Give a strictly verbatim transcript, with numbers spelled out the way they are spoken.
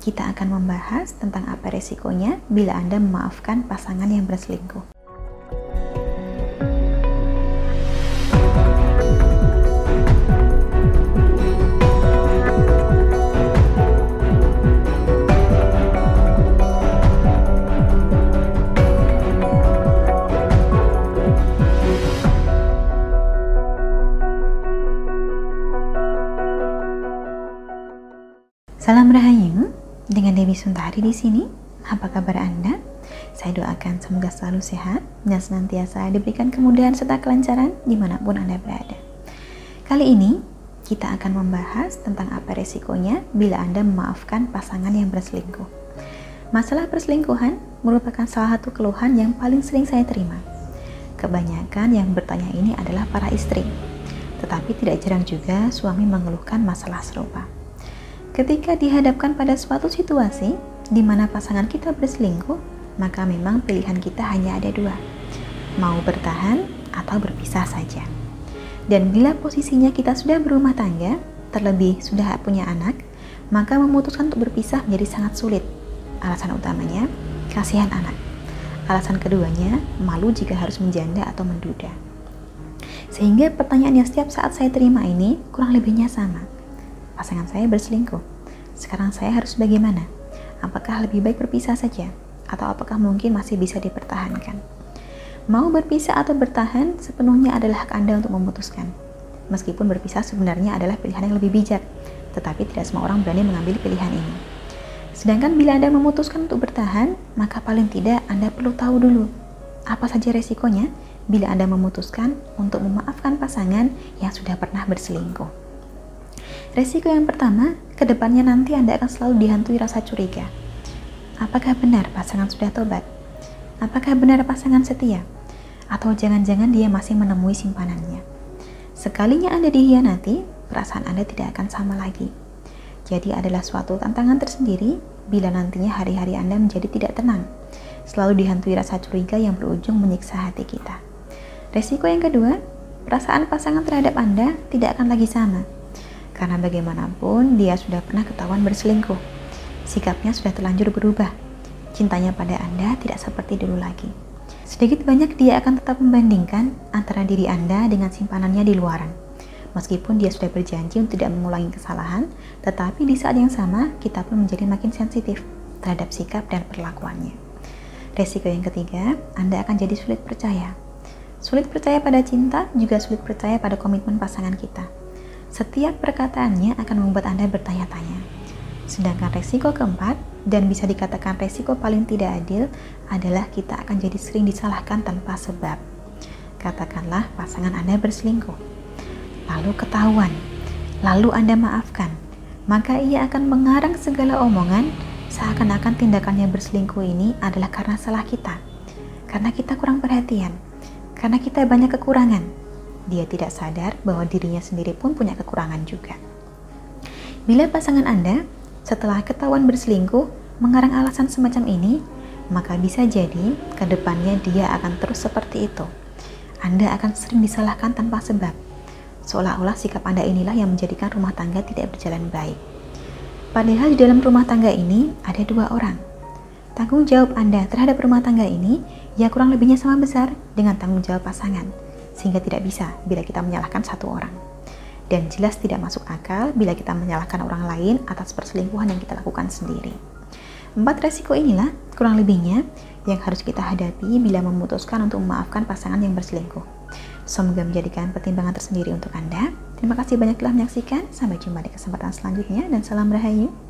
kita akan membahas tentang apa resikonya bila Anda memaafkan pasangan yang berselingkuh. Salam Rahayu, dengan Dewi Suntari di sini. Apa kabar Anda? Saya doakan semoga selalu sehat dan senantiasa diberikan kemudahan serta kelancaran dimanapun Anda berada. Kali ini kita akan membahas tentang apa resikonya bila Anda memaafkan pasangan yang berselingkuh. Masalah perselingkuhan merupakan salah satu keluhan yang paling sering saya terima. Kebanyakan yang bertanya ini adalah para istri, tetapi tidak jarang juga suami mengeluhkan masalah serupa. Ketika dihadapkan pada suatu situasi di mana pasangan kita berselingkuh, maka memang pilihan kita hanya ada dua, mau bertahan atau berpisah saja. Dan bila posisinya kita sudah berumah tangga, terlebih sudah punya anak, maka memutuskan untuk berpisah menjadi sangat sulit. Alasan utamanya, kasihan anak. Alasan keduanya, malu jika harus menjanda atau menduda. Sehingga pertanyaan yang setiap saat saya terima ini kurang lebihnya sama. Pasangan saya berselingkuh. Sekarang saya harus bagaimana? Apakah lebih baik berpisah saja? Atau apakah mungkin masih bisa dipertahankan? Mau berpisah atau bertahan sepenuhnya adalah hak Anda untuk memutuskan. Meskipun berpisah sebenarnya adalah pilihan yang lebih bijak, tetapi tidak semua orang berani mengambil pilihan ini. Sedangkan bila Anda memutuskan untuk bertahan, maka paling tidak Anda perlu tahu dulu apa saja resikonya bila Anda memutuskan untuk memaafkan pasangan yang sudah pernah berselingkuh. Resiko yang pertama, kedepannya nanti Anda akan selalu dihantui rasa curiga. Apakah benar pasangan sudah tobat? Apakah benar pasangan setia? Atau jangan-jangan dia masih menemui simpanannya? Sekalinya Anda dihianati, perasaan Anda tidak akan sama lagi. Jadi adalah suatu tantangan tersendiri bila nantinya hari-hari Anda menjadi tidak tenang, selalu dihantui rasa curiga yang berujung menyiksa hati kita. Resiko yang kedua, perasaan pasangan terhadap Anda tidak akan lagi sama. Karena bagaimanapun dia sudah pernah ketahuan berselingkuh. Sikapnya sudah terlanjur berubah. Cintanya pada Anda tidak seperti dulu lagi. Sedikit banyak dia akan tetap membandingkan antara diri Anda dengan simpanannya di luaran. Meskipun dia sudah berjanji untuk tidak mengulangi kesalahan, tetapi di saat yang sama kita pun menjadi makin sensitif terhadap sikap dan perlakuannya. Resiko yang ketiga, Anda akan jadi sulit percaya. Sulit percaya pada cinta, juga sulit percaya pada komitmen pasangan kita. Setiap perkataannya akan membuat Anda bertanya-tanya. Sedangkan resiko keempat, dan bisa dikatakan resiko paling tidak adil, adalah kita akan jadi sering disalahkan tanpa sebab. Katakanlah pasangan Anda berselingkuh, lalu ketahuan, lalu Anda maafkan, maka ia akan mengarang segala omongan seakan-akan tindakannya berselingkuh ini adalah karena salah kita, karena kita kurang perhatian, karena kita banyak kekurangan. Dia tidak sadar bahwa dirinya sendiri pun punya kekurangan juga. Bila pasangan Anda setelah ketahuan berselingkuh mengarang alasan semacam ini, maka bisa jadi ke depannya dia akan terus seperti itu. Anda akan sering disalahkan tanpa sebab, seolah-olah sikap Anda inilah yang menjadikan rumah tangga tidak berjalan baik. Padahal di dalam rumah tangga ini ada dua orang. Tanggung jawab Anda terhadap rumah tangga ini ya kurang lebihnya sama besar dengan tanggung jawab pasangan. Sehingga tidak bisa bila kita menyalahkan satu orang. Dan jelas tidak masuk akal bila kita menyalahkan orang lain atas perselingkuhan yang kita lakukan sendiri. Empat resiko inilah kurang lebihnya yang harus kita hadapi bila memutuskan untuk memaafkan pasangan yang berselingkuh. Semoga menjadikan pertimbangan tersendiri untuk Anda. Terima kasih banyak telah menyaksikan. Sampai jumpa di kesempatan selanjutnya dan salam Rahayu.